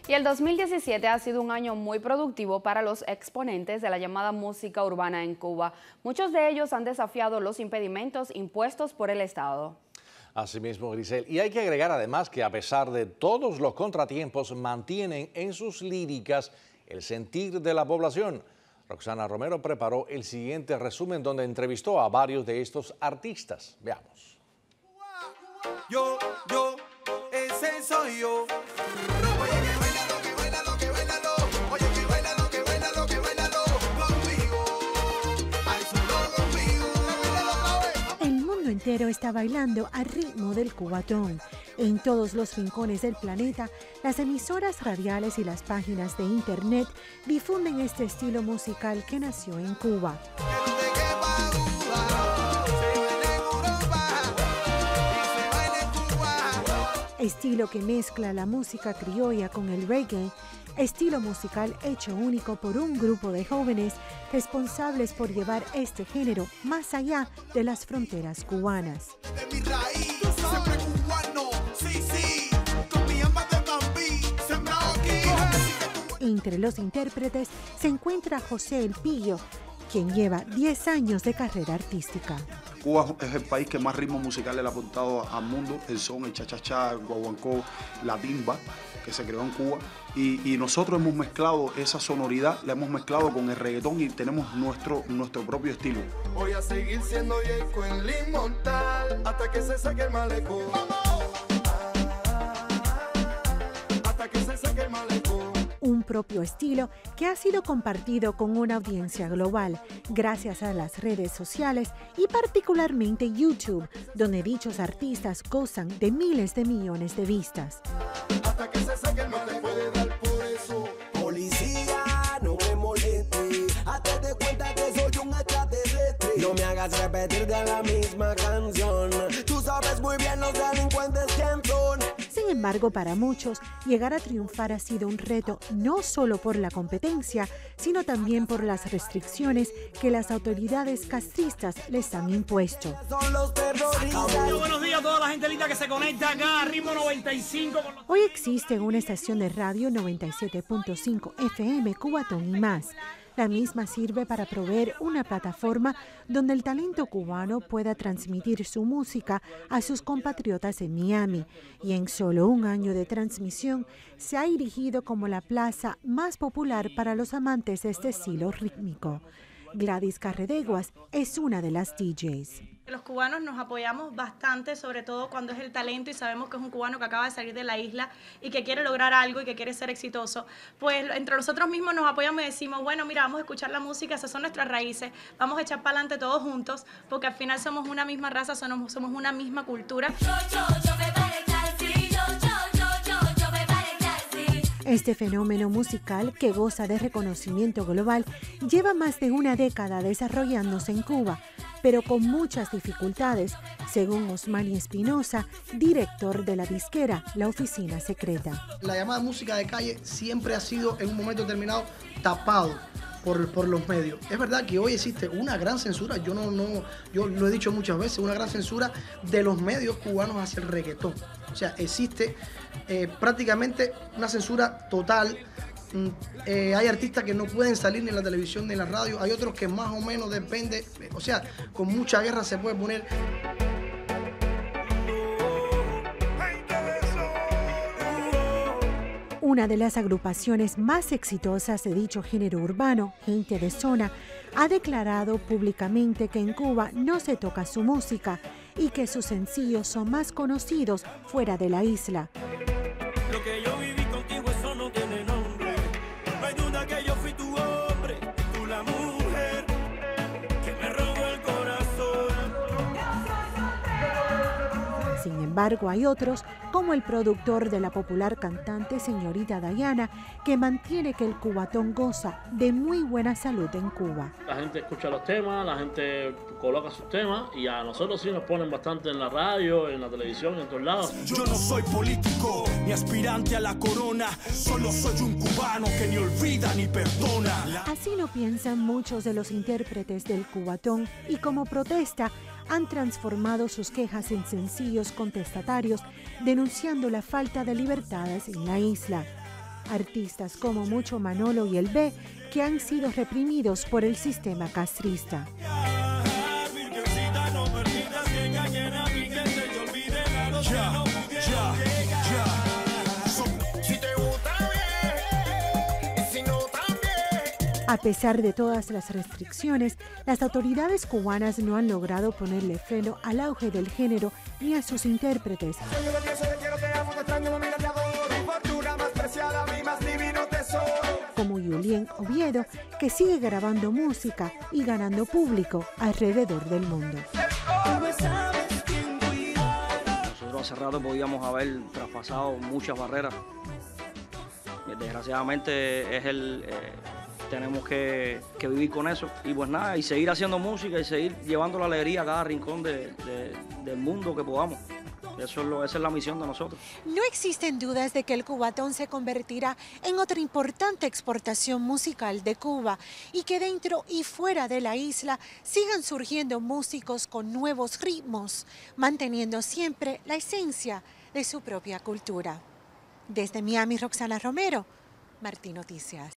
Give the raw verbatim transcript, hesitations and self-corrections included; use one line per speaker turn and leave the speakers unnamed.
Y el dos mil diecisiete ha sido un año muy productivo para los exponentes de la llamada música urbana en Cuba. Muchos de ellos han desafiado los impedimentos impuestos por el Estado.
Asimismo, Grisel. Y hay que agregar además que a pesar de todos los contratiempos, mantienen en sus líricas el sentir de la población. Roxana Romero preparó el siguiente resumen donde entrevistó a varios de estos artistas. Veamos.
Yo, yo, ese soy yo.
Entero está bailando al ritmo del cubatón. En todos los rincones del planeta, las emisoras radiales y las páginas de internet difunden este estilo musical que nació en Cuba. Estilo que mezcla la música criolla con el reggae, estilo musical hecho único por un grupo de jóvenes responsables por llevar este género más allá de las fronteras cubanas. Entre los intérpretes se encuentra José El Pillo, quien lleva diez años de carrera artística.
Cuba es el país que más ritmos musicales le ha aportado al mundo, el son, el cha-cha-cha, el guaguancó, la timba, que se creó en Cuba. Y, y nosotros hemos mezclado esa sonoridad, la hemos mezclado con el reggaetón y tenemos nuestro, nuestro propio estilo.
Voy a seguir siendo Yeco en la inmortal hasta que se saque el malecón. Hasta que se saque el malecón.
Un propio estilo que ha sido compartido con una audiencia global gracias a las redes sociales y particularmente YouTube, donde dichos artistas gozan de miles de millones de vistas.
Hasta que se saque el mal le puede dar por eso.
Policía, no me moleste, hazte de cuenta que soy un extraterrestre. No me hagas repetir de la misma canción, tú sabes muy bien los delincuentes quién son.
Sin embargo, para muchos, llegar a triunfar ha sido un reto no solo por la competencia, sino también por las restricciones que las autoridades castristas les han impuesto.
Muy buenos días a toda la gente linda que se conecta acá a Ritmo noventa y cinco.
Hoy existe una estación de radio noventa y siete punto cinco F M Cubatón y más. La misma sirve para proveer una plataforma donde el talento cubano pueda transmitir su música a sus compatriotas en Miami. Y en solo un año de transmisión se ha erigido como la plaza más popular para los amantes de este estilo rítmico. Gladys Carredeguas es una de las D Js.
Los cubanos nos apoyamos bastante, sobre todo cuando es el talento y sabemos que es un cubano que acaba de salir de la isla y que quiere lograr algo y que quiere ser exitoso. Pues entre nosotros mismos nos apoyamos y decimos, bueno, mira, vamos a escuchar la música, esas son nuestras raíces, vamos a echar para adelante todos juntos, porque al final somos una misma raza, somos, somos una misma cultura.
Este fenómeno musical, que goza de reconocimiento global, lleva más de una década desarrollándose en Cuba, pero con muchas dificultades, según Osmani Espinosa, director de la disquera La Oficina Secreta.
La llamada música de calle siempre ha sido en un momento determinado tapado por, por los medios. Es verdad que hoy existe una gran censura, yo, no, no, yo lo he dicho muchas veces, una gran censura de los medios cubanos hacia el reggaetón. O sea, existe eh, prácticamente una censura total. Eh, hay artistas que no pueden salir ni en la televisión ni en la radio, hay otros que más o menos depende, o sea, con mucha guerra se puede poner.
Una de las agrupaciones más exitosas de dicho género urbano, Gente de Zona, ha declarado públicamente que en Cuba no se toca su música y que sus sencillos son más conocidos fuera de la isla.
Lo que yo viví contigo, eso no tiene nombre. No hay duda que yo fui tu hombre, tú la mujer que me robó el corazón.
Sin embargo, hay otros, como el productor de la popular cantante Señorita Dayana, que mantiene que el cubatón goza de muy buena salud en Cuba.
La gente escucha los temas, la gente coloca sus temas y a nosotros sí nos ponen bastante en la radio, en la televisión, en todos lados.
Yo no soy político ni aspirante a la corona, solo soy un cubano que ni olvida ni perdona.
Así lo piensan muchos de los intérpretes del cubatón y como protesta han transformado sus quejas en sencillos contestatarios denunciando la falta de libertades en la isla. Artistas como Mucho Manolo y El B, que han sido reprimidos por el sistema castrista. A pesar de todas las restricciones, las autoridades cubanas no han logrado ponerle freno al auge del género ni a sus intérpretes, como Julien Oviedo, que sigue grabando música y ganando público alrededor del mundo.
Nosotros hace rato podíamos haber traspasado muchas barreras. Desgraciadamente es el... Eh, tenemos que, que vivir con eso y pues nada, y seguir haciendo música y seguir llevando la alegría a cada rincón de, de, del mundo que podamos. Eso es lo, esa es la misión de nosotros.
No existen dudas de que el Cubatón se convertirá en otra importante exportación musical de Cuba y que dentro y fuera de la isla sigan surgiendo músicos con nuevos ritmos, manteniendo siempre la esencia de su propia cultura. Desde Miami, Roxana Romero, Martín Noticias.